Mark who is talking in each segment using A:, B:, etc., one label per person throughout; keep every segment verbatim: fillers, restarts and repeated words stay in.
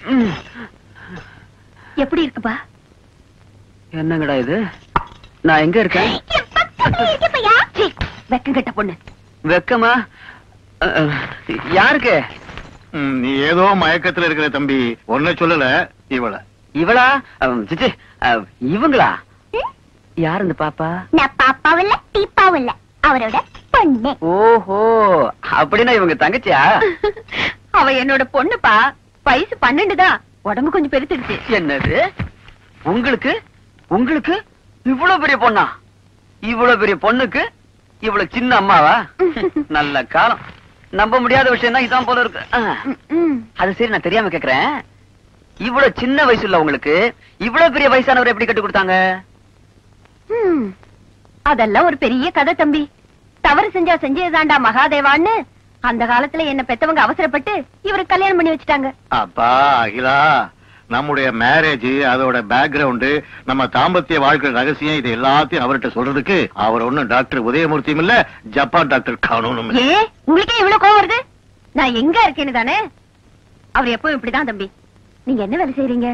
A: எப்படி இருக்குப்பா?
B: என்னங்கடா இது? நான் எங்க இருக்கேன்?
A: வெக்கம் கெட்ட பொண்ணு.
B: வெக்கமா? யாருக்கு?
C: நீ ஏதோ மயக்கத்துல இருக்கிற தம்பி. ஒன்ன சொல்லல, இவள.
B: இவளா? இவங்களா? யார் இந்த பாப்பா?
A: நான் பாப்பாவும் இல்ல டீப்பாவும் இல்ல, அவரோட பொண்ணு.
B: ஓஹோ, அப்படின்னா இவங்க தங்கச்சியா?
A: அவ என்னோட பொண்ணுப்பா. வயசு பன்னெண்டு தான், உடம்பு கொஞ்சம் பெருத்துடுச்சு.
B: என்னது? உங்களுக்கு உங்களுக்கு இவ்வளவு பெரிய பொண்ணா? இவ்வளவு பெரிய பொண்ணுக்கு இவ்வளவு சின்ன அம்மாவா? நல்ல காலம். நம்ப முடியாத விஷயம் தான் இதான் போல இருக்கு. அது சரி, நான் தெரியாம கேக்குறேன். இவ்வளவு சின்ன வயசுல உங்களுக்கு இவ்வளவு பெரிய வயசானவர் எப்படி கட்டி கொடுத்தாங்க?
A: அதெல்லாம் ஒரு பெரிய கதை தம்பி. தவறு செஞ்சா செஞ்சதாண்டா மகாதேவான்னு அந்த காலத்துல என்ன பெத்தவங்க அவசரப்பட்டு இவருக்கு கல்யாணம் பண்ணி வச்சுட்டாங்க.
C: அப்பா அகிலா, நம்முடைய மேரேஜ், அதோட பேக்ரவுண்ட், நம்ம தாம்பத்திய வாழ்க்கை ரகசியம், இது எல்லாத்தையும் அவர்கிட்ட சொல்றதுக்கு அவர் ஒண்ணும் டாக்டர் உதயமூர்த்தியும் இல்ல, ஜப்பான் டாக்டர் கானூனும்.
A: ஏ, உங்களுக்கே இவ்வளவு கோவம் வருது? நான் எங்க இருக்கேன்னு தானே. அவர் எப்பவும் இப்படிதான் தம்பி. நீங்க என்ன வேலை செய்றீங்க?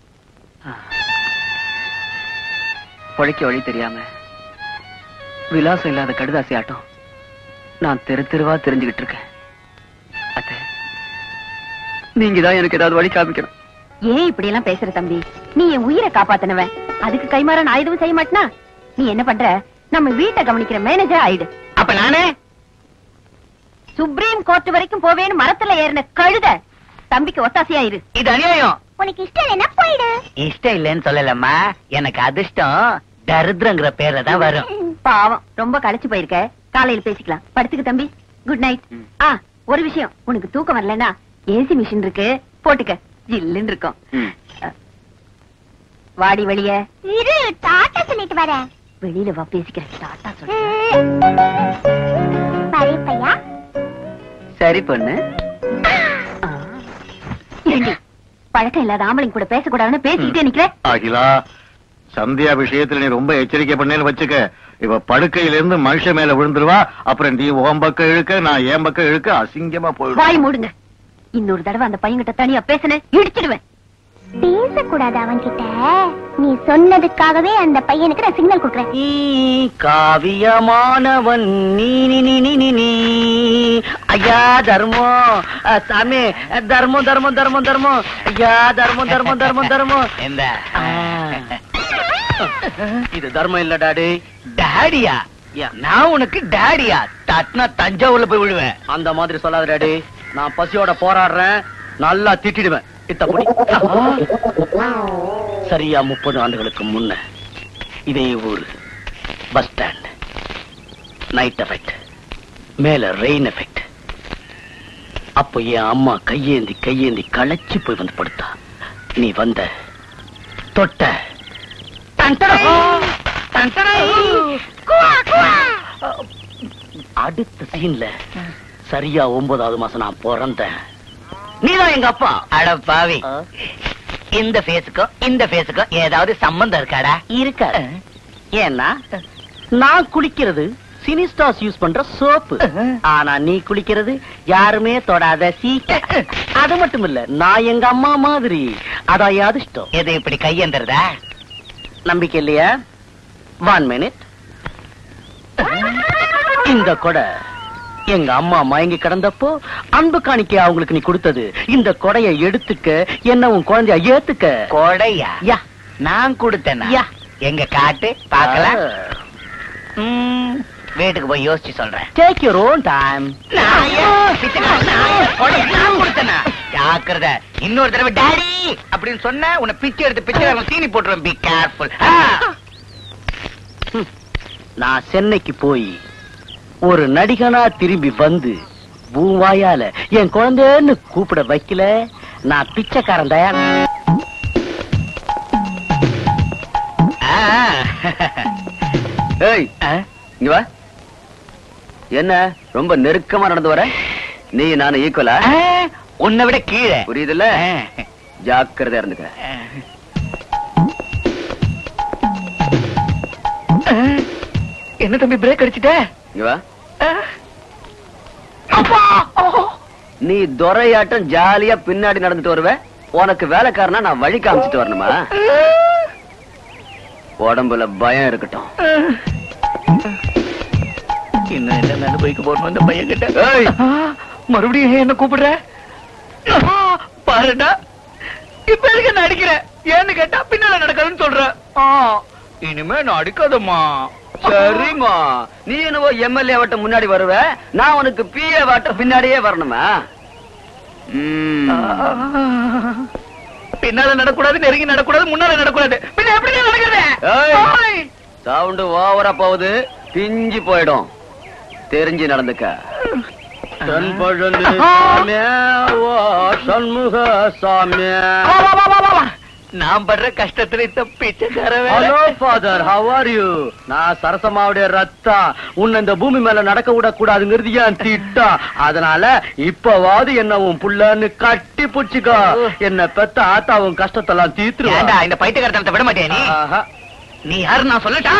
B: பொழைக்க வழி தெரியாம விலாசம் இல்லாத கடுதாசி ஆட்டம் நான் தெரு தெருவா தெரிஞ்சுக்கிட்டு இருக்கேன். அத்தை, நீங்க தான் எனக்கு ஏதாவது வழி காமிக்கணும்.
A: ஏன் இப்படி எல்லாம் பேசுற தம்பி? நீ என் உயிரை காப்பாத்தினவன், அதுக்கு கைமாற நான் எதுவும் செய்ய மாட்டேனா? நீ என்ன பண்ற? நம்ம வீட்டை கவனிக்கிற மேனேஜர் ஆயிடு.
B: அப்ப நானே
A: சுப்ரீம் கோர்ட் வரைக்கும் போவேன்னு மரத்துல ஏறின கழுத. தம்பிக்கு ஒத்தாசையாயிரு.
B: இது அநியாயம்.
A: உனக்கு இஷ்டம் என்ன போயிடு.
B: இஷ்டம் இல்லைன்னு சொல்லலம்மா, எனக்கு அதிர்ஷ்டம் தரித்திரங்கிற பேர்ல தான் வரும்.
A: பாவம், ரொம்ப களைச்சு போயிருக்க. காலையில பேசிக்கலாம். படுத்துக்க தம்பி. Good night. ஆ, ஒரு விஷயம், உனக்கு தூக்கம் வரலன்னா ஏசி மிஷின் இருக்கு, போட்டுக்க. ஜில்லுன்னு இருக்கும். வாடி வெளிய. இரு, டாட்டா சொல்லிட்டு வரேன். வெளியில வா, பேசிக்கிறேன். டாட்டா சொல்றேன்.
B: சரி பொண்ணு.
A: பழக்கம் இல்லாத ஆம்பளைங்க கூட பேசக்கூடாதுன்னு பேசிக்கிட்டே நிக்கிறேன்.
C: அகிலா, சந்தியா விஷயத்துல நீ ரொம்ப எச்சரிக்கை பண்ணேன்னு வச்சுக்க. இவ படுக்கையில இருந்து மனுஷ மேல விழுந்துருவா. அப்புறம் நீ உன் பக்கம் இழுக்க, நான் என் பக்கம் இழுக்க, அசிங்கமா போயிடும்.
A: வாய் மூடுங்க. இன்னொரு தடவை அந்த பையன்கிட்ட தனியா பேசுனேன், இடிச்சிடுவேன். பேசக்கூடாது அவன் கிட்ட. நீ சொன்னதுக்காகவே அந்த பையனுக்கு நான் சிக்னல் கொடுக்குறேன்.
B: காவியமானவன் நீ நீ நீ நீ நீ. ஐயா தர்மம், சாமி தர்மம் தர்மம் தர்மம் தர்மம். ஐயா தர்மம் தர்மம் தர்மம் தர்மம்.
D: எந்த
B: இது தர்மம் இல்ல டாடி.
D: டாடியா? நான் உனக்கு டாடியா? தட்னா தஞ்சாவூர்ல போய் விழுவேன்.
B: அந்த மாதிரி சொல்லாத டாடி. நான் பசியோட போராடுறேன், நல்லா திட்டிடுவேன். சரியா முப்பது ஆண்டுகளுக்கு முன்ன இதே ஊர் பஸ் ஸ்டாண்ட். நைட் எஃபெக்ட், மேல ரெயின் எஃபெக்ட். அப்போ என் அம்மா கையேந்தி கையேந்தி களைச்சு போய் வந்து படுத்தா. நீ வந்த, தொட்ட, அடுத்த சீன்ல சரியா ஒன்பதாவது மாசம் நான் பிறந்தேன். நீதான் எங்க அப்பா.
D: அட பாவி, இந்த ஃபேஸுக்கும் இந்த ஃபேஸுக்கும் ஏதாவது சம்பந்தம் இருக்காடா?
B: இருக்க. ஏன்னா நான் குளிக்கிறது சினிஸ்டாஸ் யூஸ் பண்ற சோப்பு, ஆனா நீ குளிக்கிறது யாருமே தொடாத சீக்க. அது மட்டும் இல்ல, நான் எங்க அம்மா மாதிரி. அதான் அதிர்ஷ்டம்.
D: எது இப்படி கையெந்திரதா?
B: நம்பிக்கை இல்லையா? One minute. இந்த கொடை எங்க அம்மா மயங்கி கிடந்தப்போ அன்பு காணிக்க அவங்களுக்கு நீ கொடுத்தது. இந்த கொடையை எடுத்துக்க, என்ன உன் குழந்தைய ஏத்துக்க.
D: கொடையா?
B: யா,
D: நான் கொடுத்தேனா?
B: யா.
D: எங்க காட்டு பாக்கலாம். வீட்டுக்கு போய் யோசிச்சு சொல்றேன்.
B: Take your own time.
D: ஜாக்கிரதை, இன்னொரு தடவை டாடி அப்படின்னு சொன்ன உன்னை பிச்சை எடுத்து பிச்சை சீனி போட்டுருவேன். Be careful.
B: நான் சென்னைக்கு போய் ஒரு நடிகனா திரும்பி வந்து பூவாயால என் குழந்தைன்னு கூப்பிட வைக்கல, நான் பிச்சைக்காரன் தயார். ஏய், இங்க வா. என்ன ரொம்ப நெருக்கமா நடந்து வர? நீ நானும் ஈக்குவலா?
D: உன்னை விட கீழே.
B: புரியுதுல்ல? ஜாக்கிரதையா இருந்துக்க.
D: என்ன தம்பி பிரேக் அடிச்சுட்ட?
B: இங்க வா. நீ துரையாட்டம் ஜாலியா பின்னாடி நடந்துட்டு வருவ, உனக்கு வேலைக்காரனா நான் வழி காமிச்சிட்டு வரணுமா? உடம்புல பயம் இருக்கட்டும்.
D: இன்னும் என்ன அனுபவிக்க போறோம் அந்த பையன் கிட்ட. மறுபடியும் என்ன கூப்பிடுற? பாருடா, இப்ப எதுக்கு நான் அடிக்கிறேன்? ஏன்னு கேட்டா பின்னால நடக்காதுன்னு சொல்ற. இனிமே நான் அடிக்காதம்மா.
B: சரிம்மா, நீ என்னவோ எம்எல்ஏ வாட்ட முன்னாடி வருவ, நான் உனக்கு பிஏ வாட்ட பின்னாடியே வரணுமா?
D: பின்னால நடக்கூடாது, நெருங்கி நடக்கூடாது, முன்னால நடக்கூடாது. பின்ன எப்படி நடக்கிறது?
B: சவுண்ட் ஓவரா போகுது, பிஞ்சு போயிடும். தெரிஞ்சு நடந்துக்க. சண்முக சாமியா,
D: நான் படுற கஷ்டத்துல இந்த பிச்சைக்கார.
B: Hello father, how are you? நான் சரசமாவுடைய ரத்தம். உன்னை இந்த பூமி மேல நடக்க விட கூடாதுங்கிறது ஏன் திட்டம். அதனால இப்பவாது என்ன உன் புள்ளன்னு கட்டி புடிச்சுக்கோ. என்ன பெத்த ஆத்தாவும் கஷ்டத்தெல்லாம் தீத்துருவாண்டா.
D: இந்த பைத்தியக்காரத்தனத்தை விட மாட்டேன். நீ நீ யாரு நான் சொல்லட்டா?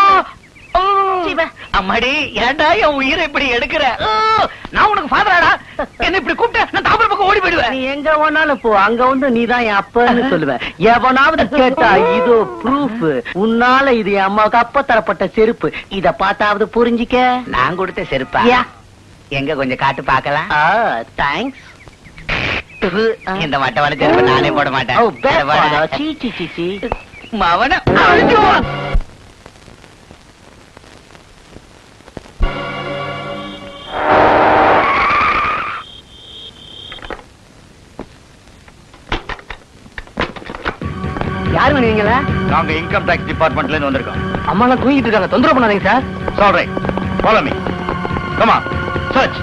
D: அம்மாடி, ஏன்டா என் உயிரை இப்படி எடுக்கிற? நான் உனக்கு ஃபாதராடா. என்ன இப்படி கூப்பிட்ட நான் தாம்பரம் பக்கம் ஓடி போயிடுவேன்.
B: நீ எங்க வேணாலும் போ, அங்க வந்து நீதான் என் அப்பன்னு சொல்லுவேன். எவனாவது கேட்டா இதோ ப்ரூஃப். உன்னால இது என் அம்மாவுக்கு அப்ப தரப்பட்ட செருப்பு. இத பார்த்தாவது புரிஞ்சிக்க.
D: நான் கொடுத்த செருப்பா? எங்க கொஞ்சம் காட்டு பாக்கலாம்.
B: தேங்க்ஸ்.
D: இந்த மட்டவான செருப்பு நானே போட மாட்டேன்.
B: சீ சீ சீ சீ.
D: மவன
B: யாரு நீங்களா?
C: நாங்க இன்கம் டாக்ஸ் டிபார்ட்மெண்ட்ல இருந்து வந்திருக்கோம்.
B: அம்மா எல்லாம் தூங்கிட்டு இருக்காங்க, தொந்தரவு பண்ணாதீங்க sir.
C: Sorry. Follow me. Come on. Search.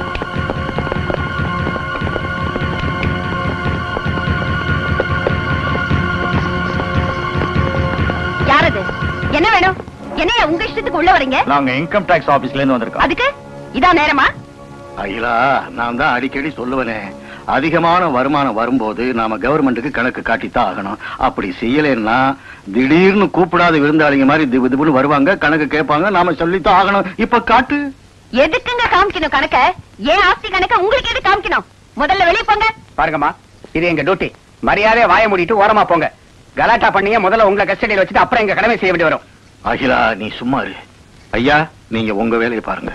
A: யாரது? என்ன வேணும்? என்ன உங்க இஷ்டத்துக்கு உள்ள வரீங்க?
C: நாங்க இன்கம் டாக்ஸ் ஆபீஸ்ல இருந்து வந்திருக்கோம்.
A: அதுக்கு இதான் நேரமா?
C: ஐயா, நான் தான் அடிக்கடி சொல்லுவேனே, அதிகமான வருமானம் வரும்போது நாம கவர்மெண்ட்டுக்கு கணக்கு காட்டித்தான் ஆகணும். அப்படி செய்யலன்னா திடீர்னு கூப்பிடாத விருந்தாளிங்க மாதிரி திபு திபுன்னு வருவாங்க, கணக்கு கேட்பாங்க, நாம சொல்லித்தான் ஆகணும். இப்ப காட்டு.
A: எதுக்குங்க காமிக்கணும் கணக்க? ஏன் ஆஸ்தி கணக்க உங்களுக்கு எது காமிக்கணும்? முதல்ல வெளியே போங்க.
E: பாருங்கம்மா, இது எங்க டியூட்டி. மரியாதையா வாய மூடிட்டு ஓரமா போங்க. கலாட்டா பண்ணீங்க, முதல்ல உங்களை கஸ்டடியில் வச்சுட்டு அப்புறம் எங்க கடமை செய்ய வேண்டி வரும்.
C: அகிலா, நீ சும்மா இரு. ஐயா, நீங்க உங்க வேலையை பாருங்க.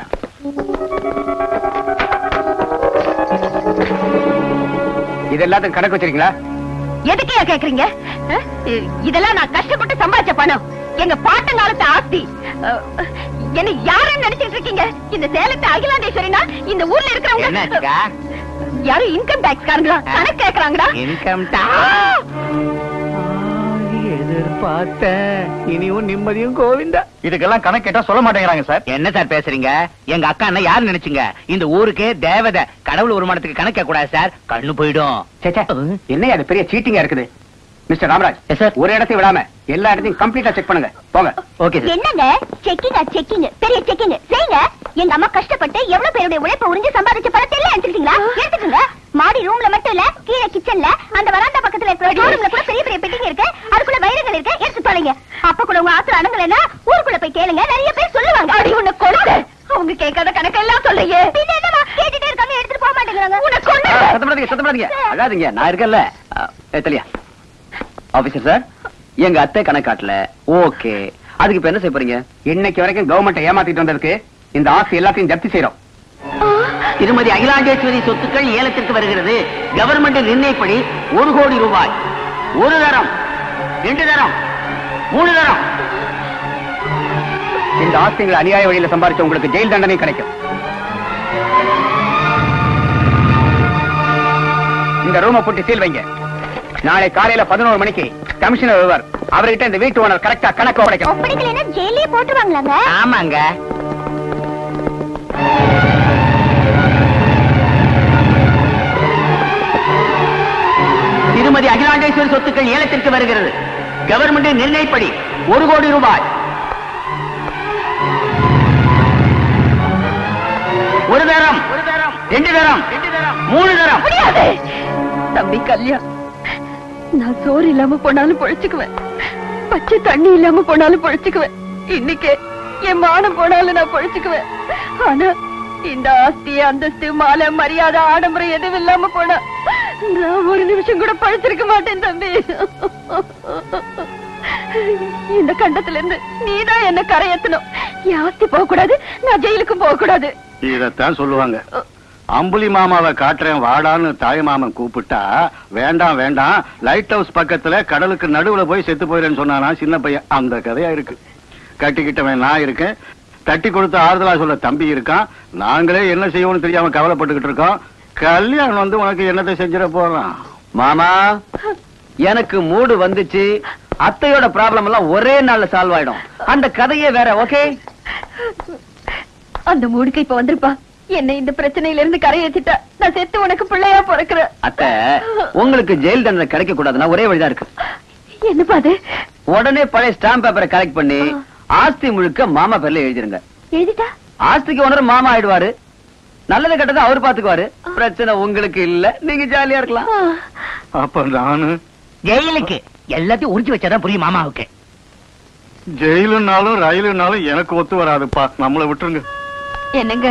E: இது எல்லாத்துக்கும் கணக்கு வச்சிருக்கீங்களா?
A: எதுக்கு கேக்குறீங்க? இதெல்லாம் நான் கஷ்டப்பட்டு சம்பாதிச்ச பணம், எங்க பாட்டங்காலத்து ஆஸ்தி. என்ன யாருன்னு நினைச்சிட்டு இருக்கீங்க? இந்த சேலத்து அகிலாண்டேஸ்வரினா இந்த ஊர்ல இருக்கிறவங்க யாரும் இன்கம் டாக்ஸ் காரங்களா கணக்கு கேக்குறாங்கடா.
D: இன்கம் டாக்ஸ் எதிர்பார்த்த இனியும் நிம்மதியும் கோவிந்தா.
C: இதுக்கெல்லாம் கணக்கு கேட்டா சொல்ல மாட்டேங்கிறாங்க சார்.
D: என்ன சார் பேசுறீங்க? எங்க அக்கா என்ன யாரு நினைச்சீங்க? இந்த ஊருக்கே தேவதை. கடவுள் வருமானத்துக்கு கணக்க கூடாது சார், கண்ணு போயிடும்.
E: என்ன அது பெரிய சீட்டிங்கா இருக்குது. மிஸ்டர் ராமராஜ்,
D: சார்,
E: ஒரு இடத்தையும் விடாம எல்லா இடத்தையும் கம்ப்ளீட்டா செக் பண்ணுங்க. போங்க.
D: Okay sir.
A: என்னங்க செக்கிங்கா செக்கிங்? பெரிய செக்கிங் செய்யுங்க. எங்க அம்மா கஷ்டப்பட்டு எவ்வளவு பேருடைய உழைப்ப உறிஞ்சு சம்பாதிச்ச பணத்தை எல்லாம் எடுத்துக்கிட்டீங்களா? எடுத்துக்கோங்க. மாடி ரூம்ல மட்டும் இல்ல, கீழே கிச்சன்ல, அந்த வராண்டா பக்கத்துல இருக்கிற ரூம்ல கூட பெரிய பெரிய பெட்டிங்க இருக்கு. அதுக்குள்ள வைரங்கள் இருக்கு, எடுத்து தொலைங்க. அப்ப கூட உங்க ஆத்திர அடங்கலைன்னா ஊருக்குள்ள போய் கேளுங்க, நிறைய பேர் சொல்லுவாங்க. அடி உன்னை கொண்டு அவங்க கேட்காத கணக்கெல்லாம் சொல்றீங்க. பின்ன என்னமா கேட்டுட்டே இருக்காங்க, எடுத்துட்டு போக மாட்டேங்கிறாங்க. உன்னை கொண்டு.
B: சத்தப்படாதீங்க, சத்தப்படாதீங்க. அழாதீங்க, நான் இருக்கேன்ல. தெளியா ஆபீசர் சார், எங்க அத்தை கணக்காட்டல. ஓகே, அதுக்கு இப்ப என்ன செய்ய போறீங்க?
E: இன்னைக்கு வரைக்கும் கவர்மெண்ட் ஏமாத்திட்டு வந்ததுக்கு இந்த ஆஸ்தி எல்லாத்தையும் ஜப்தி செய்யறோம்.
B: திருமதி அகிலாண்டேஸ்வரி சொத்துக்கள் ஏலத்திற்கு வருகிறது. கவர்மெண்ட் நிர்ணயப்படி ஒரு கோடி ரூபாய். ஒரு தரம், ரெண்டு தரம், மூணு தரம்.
E: இந்த ஆஸ்திகளை அநியாய வழியில சம்பாதிச்ச உங்களுக்கு ஜெயில் தண்டனை கிடைக்கும். இந்த ரூமை போட்டு சீல் வைங்க. நாளை காலையில பதினோரு மணிக்கு கமிஷனர் வருவார். அவர்கிட்ட இந்த வீட்டு ஓனர் கரெக்டா கணக்கு ஒப்படைக்கும்.
A: ஒப்படைக்கலைன்னா ஜெயிலே போட்டுருவாங்களாங்க?
D: ஆமாங்க.
B: திருமதி அகிலாண்டேஸ்வரி சொத்துக்கள் ஏலத்திற்கு வருகிறது. கவர்மெண்ட் நிர்ணயப்படி ஒரு கோடி ரூபாய். ஒரு தரம், ரெண்டு தரம், மூணு தரம்.
A: முடியாது தம்பி கல்யாண். நான் சோறு இல்லாம போனாலும் பொழைச்சுக்குவேன், பச்சை தண்ணி இல்லாம போனாலும் பொழைச்சுக்குவேன், இன்னைக்கு என் மானம் போனாலும் நான் பொழைச்சுக்குவேன். ஆனா இந்த ஆஸ்தி, அந்தஸ்து, மாலை, மரியாதை, ஆடம்பரம் எதுவும் இல்லாம போனா நான் ஒரு நிமிஷம் கூட பழிச்சிருக்க மாட்டேன் தம்பி. இந்த கண்டத்துல இருந்து நீதான் என்ன கரையேத்தணும். என் ஆஸ்தி போக கூடாது, நான் ஜெயிலுக்கும் போக கூடாது.
C: இதத்தான் சொல்லுவாங்க. அம்புலி மாமாவை காட்டுறேன் வாடான்னு தாய் மாமன் கூப்பிட்டா வேண்டாம் வேண்டாம், லைட் ஹவுஸ் பக்கத்துல கடலுக்கு நடுவுல போய் செத்து போயிடுன்னு சொன்னானா சின்ன பையன். அந்த கதையா இருக்கு. கட்டிக்கிட்டவன் நான் இருக்கேன், தட்டி கொடுத்து ஆறுதலா சொல்ல தம்பி இருக்கான். நாங்களே என்ன செய்வோம்னு தெரியாம கவலைப்பட்டுக்கிட்டு இருக்கோம். கல்யாணம் வந்து உனக்கு என்னத்தை செஞ்சிட போறான்?
B: மாமா, எனக்கு மூடு வந்துச்சு. அத்தையோட ப்ராப்ளம் எல்லாம் ஒரே நாள்ல சால்வ் ஆயிடும். அந்த கதையே வேற. ஓகே,
A: அந்த மூடுக்கு இப்ப வந்திருப்பா. என்ன இந்த பிரச்சனையில இருந்து கரையேத்திட்டா நான் செத்து உனக்கு பிள்ளையா பிறக்கிறேன்.
B: அத்தை, உங்களுக்கு ஜெயில் தண்டனை கிடைக்க கூடாதுன்னா ஒரே வழிதான் இருக்கு.
A: என்னப்பா அது?
B: உடனே பழைய ஸ்டாம்ப் பேப்பரை கலெக்ட் பண்ணி ஆஸ்தி முழுக்க மாமா பேர்ல எழுதிருங்க.
A: எழுதிட்டா
B: ஆஸ்திக்கு ஒன்றரை மாமா ஆயிடுவாரு. நல்லது கெட்டதை அவரு பாத்துக்குவாரு. பிரச்சனை உங்களுக்கு இல்ல, நீங்க ஜாலியா இருக்கலாம்.
C: அப்ப நானு
D: ஜெயிலுக்கு எல்லாத்தையும் உறிஞ்சு வச்சாதான் புரியும் மாமாவுக்கு.
C: ஜெயிலுனாலும் ரயிலுனாலும் எனக்கு ஒத்து வராதுப்பா, நம்மளை விட்டுருங்க.
A: என்னங்க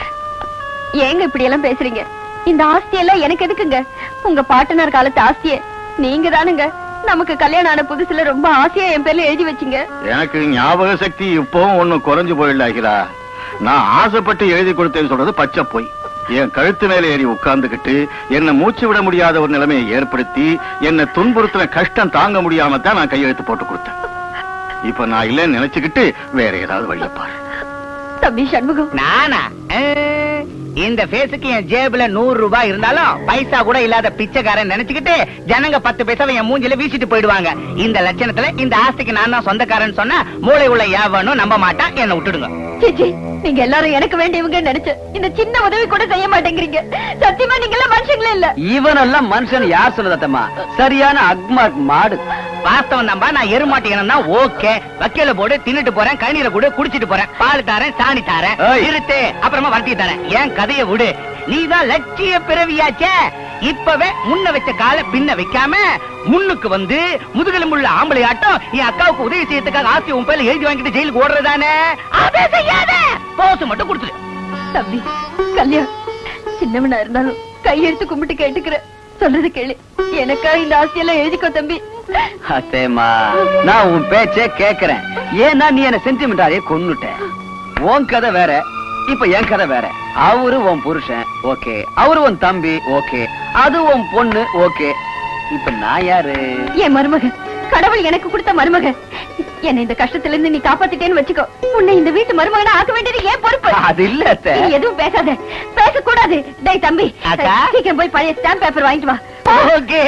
A: ஏங்க இப்படி எல்லாம் பேசுறீங்க? இந்த ஆஸ்தி எல்லாம் எனக்கு எதுக்குங்க? உங்க பாட்டனார் காலத்து ஆஸ்தியே நீங்க தானுங்க நமக்கு கல்யாணம் ஆன புதுசுல ரொம்ப ஆசையா என் பேர்ல எழுதி வச்சீங்க.
C: எனக்கு ஞாபக சக்தி இப்பவும் ஒண்ணும் குறைஞ்சு போயிடலாகிறா. நான் ஆசைப்பட்டு எழுதி கொடுத்தேன்னு சொல்றது பச்சை போய். என் கழுத்து மேல ஏறி உட்கார்ந்துகிட்டு என்ன மூச்சு விட முடியாத ஒரு நிலைமையை ஏற்படுத்தி என்ன துன்புறுத்தின கஷ்டம் தாங்க முடியாம தான் நான் கையெழுத்து போட்டு கொடுத்தேன். இப்ப நான் இல்லைன்னு நினைச்சுக்கிட்டு வேற ஏதாவது வழிய பாரு.
A: தம்பி சண்முகம்,
D: நானா இந்த பேசுக்கு என் ஜேபுல நூறு ரூபாய் இருந்தாலும் பைசா கூட இல்லாத பிச்சைக்காரன் நினைச்சுக்கிட்டு ஜனங்க பத்து பைசாவை என் மூஞ்சில வீசிட்டு போயிடுவாங்க. இந்த லட்சணத்துல இந்த ஆஸ்திக்கு நான் தான் சொந்தக்காரன் சொன்னா மூளை உள்ள யாவனும் நம்ப மாட்டான். என்ன விட்டுடுங்க.
A: சீச்சி, நீங்க எல்லாரும் எனக்கு வேண்டியவங்க நினைச்சு இந்த சின்ன உதவி கூட செய்ய மாட்டேங்கிறீங்க. சத்தியமா நீங்க எல்லாம் மனுஷங்களே இல்ல.
B: இவனெல்லாம் மனுஷன் யார் சொல்லுதத்தம்மா? சரியான அக்மார்க் மாடு.
D: வாஸ்தவம் நம்ப நான் எருமாட்டி இனம் ஓகே. வக்கீல போடு, தின்னுட்டு போறேன், கண்ணீரை கூட குடிச்சிட்டு போறேன், பால் தாரேன், சாணி தாரேன், இருத்து அப்புறமா வளர்த்தி தரேன். ஏன் கதையை விடு. நீதான் லட்சிய பிறவியாச்சே. இப்பவே முன்ன வச்ச கால பின்ன வைக்காம முன்னுக்கு வந்து முதுகெலும்புள்ள ஆம்பளை ஆட்டம் என் அக்காவுக்கு உதவி செய்யறதுக்காக ஆசை உன் பேர்ல எழுதி வாங்கிட்டு ஜெயிலுக்கு ஓடுறதானே. அதை செய்யாத, போஸ் மட்டும் கொடுத்துரு.
A: தம்பி கல்யாண், சின்னவனா இருந்தாலும் கையெழுத்து கும்பிட்டு கேட்டுக்கிற சொல்றது கேளு. எனக்கா இந்த ஆசையெல்லாம் எழுதிக்கோ தம்பி.
B: அத்தேமா, நான் உன் பேச்சே கேக்குறேன். ஏன்னா நீ என்ன சென்டிமெண்டாலே கொன்னுட்ட. உன் கதை வேற, இப்ப என் கதை வேற. அவரு உன் புருஷன் ஓகே, அவரு உன் தம்பி ஓகே, அது உன் பொண்ணு ஓகே. இப்ப நான் யாரு?
A: என் மருமகன், கடவுள் எனக்கு கொடுத்த மருமகன். என்ன இந்த கஷ்டத்துல இருந்து நீ காப்பாத்திட்டேன்னு வச்சுக்கோ. உன்னை இந்த வீட்டு மருமகனை ஆக்க வேண்டியது ஏன் பொறுப்பு.
B: அது இல்ல அத்தை.
A: நீ எதுவும் பேசாத, பேசக்கூடாது. டேய் தம்பி,
D: அக்கா,
A: சீக்கிரம் போய் பழைய ஸ்டாம்ப் பேப்பர் வாங்கிட்டு வா.
D: ஓகே.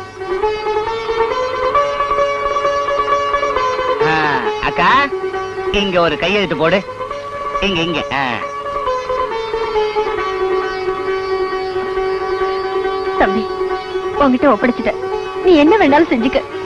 D: அக்கா, இங்க ஒரு கையெழுத்து போடு. இங்க இங்க.
A: தம்பி, உன்கிட்ட ஒப்படைச்சிட்ட. நீ என்ன வேணாலும் செஞ்சுக்க.